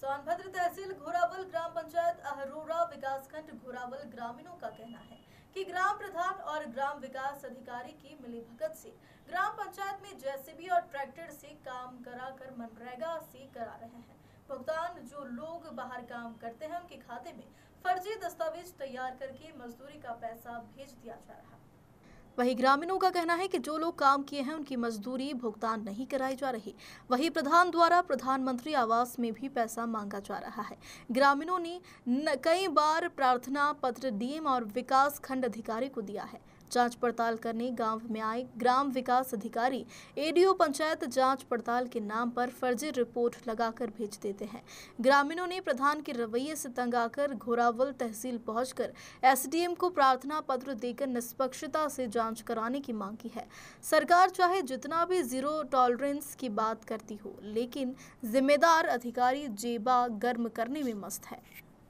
सोनभद्र तहसील घोरावल ग्राम पंचायत अहरोरा विकासखंड घोरावल ग्रामीणों का कहना है कि ग्राम प्रधान और ग्राम विकास अधिकारी की मिलीभगत से ग्राम पंचायत में जेसीबी और ट्रैक्टर से काम कराकर मनरेगा से करा रहे हैं। भुगतान जो लोग बाहर काम करते हैं उनके खाते में फर्जी दस्तावेज तैयार करके मजदूरी का पैसा भेज दिया जा रहा है। वहीं ग्रामीणों का कहना है कि जो लोग काम किए हैं उनकी मजदूरी भुगतान नहीं कराई जा रही। वहीं प्रधान द्वारा प्रधानमंत्री आवास में भी पैसा मांगा जा रहा है। ग्रामीणों ने कई बार प्रार्थना पत्र डीएम और विकास खंड अधिकारी को दिया है। जांच पड़ताल करने गांव में आए ग्राम विकास अधिकारी एडीओ पंचायत जांच पड़ताल के नाम पर फर्जी रिपोर्ट लगाकर भेज देते हैं। ग्रामीणों ने प्रधान के रवैये से तंग आकर घोरावल तहसील पहुंचकर एसडीएम को प्रार्थना पत्र देकर निष्पक्षता से जांच कराने की मांग की है। सरकार चाहे जितना भी जीरो टॉलरेंस की बात करती हो, लेकिन जिम्मेदार अधिकारी जेबा गर्म करने में मस्त है।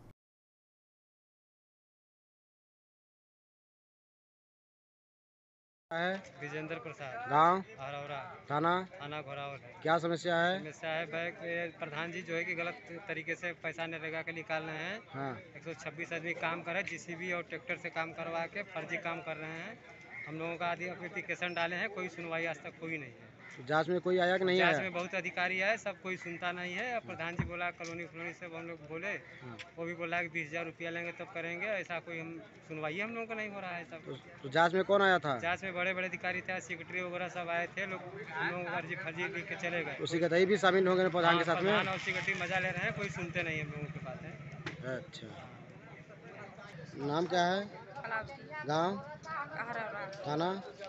विजेंद्र प्रसाद, गांव अहरोरा, थाना घोरावल। क्या समस्या है? समस्या है बैंक प्रधान जी जो है कि गलत तरीके से पैसा नरेगा के निकाल रहे हैं। हाँ। 126 आदमी काम कर रहे हैं, जेसीबी और ट्रैक्टर से काम करवा के फर्जी काम कर रहे हैं। हम लोगों का आदि एप्लीकेशन डाले हैं, कोई सुनवाई आज तक कोई नहीं है। जांच में कोई आया कि नहीं आया? जांच में बहुत अधिकारी है, सब कोई सुनता नहीं है। प्रधान जी बोला कॉलोनी से हम लोग बोले, वो भी बोला कि 20,000 रुपया लेंगे तब करेंगे। ऐसा कोई हम सुनवाई हम लोगों का नहीं हो रहा है। सब तो जांच में कौन आया था? जांच में बड़े बड़े अधिकारी थे, सेक्रेटरी वगैरह सब आए थे। लोग हम लोगों को अर्जी फर्जी लिख के चले गए। उसी का तय भी शामिल हो गए प्रधान के साथ में? प्रधान और सेक्रेटरी मजा ले रहे हैं, कोई सुनते नहीं हम लोगों के बात है। अच्छा, नाम क्या है? गांव थाना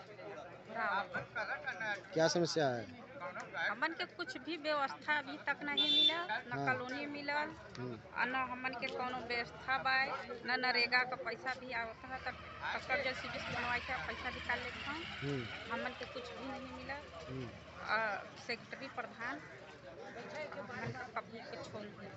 क्या समस्या है? हमन के कुछ भी व्यवस्था अभी तक नहीं मिला, न कॉलोनी मिलल, न हमन के कोनो व्यवस्था बा, न नरेगा का पैसा भी आवता है। तक जैसे बनवाई के पैसा निकाल लेते हैं, हमन के कुछ भी नहीं मिला। सेक्रेटरी प्रधान हमन का कभी कुछ हो नहीं।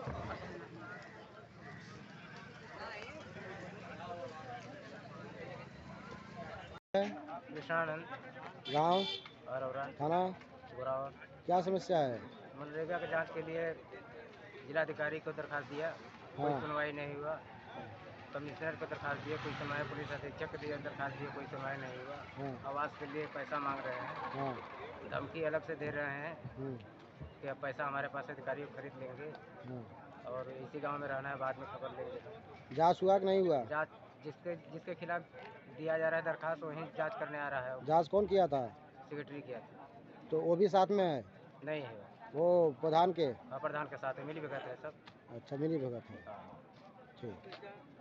गांव अहरोरा, थाना घोरावल। क्या समस्या है? मनरेगा के जांच के लिए जिलाधिकारी को दरखास्त दिया, कोई सुनवाई नहीं हुआ। कमिश्नर को दरखास्त दिया, कोई सुनवाई। पुलिस अधीक्षक को दिया दरखास्त दिया, कोई सुनवाई नहीं हुआ। आवास के लिए पैसा मांग रहे हैं, धमकी अलग से दे रहे हैं कि अब पैसा हमारे पास अधिकारी खरीद लेंगे और इसी गांव में रहना है, बाद में खबर लेंगे। जांच हुआ कि नहीं हुआ? जांच जिसके खिलाफ दिया जा रहा है दरखास्त, वहीं जांच करने आ रहा है। जांच कौन किया था? सेक्रेटरी किया था। तो वो भी साथ में है? नहीं है वो प्रधान के? प्रधान के साथ है, मिली भगत है सब। अच्छा, मिली भगत है। ठीक।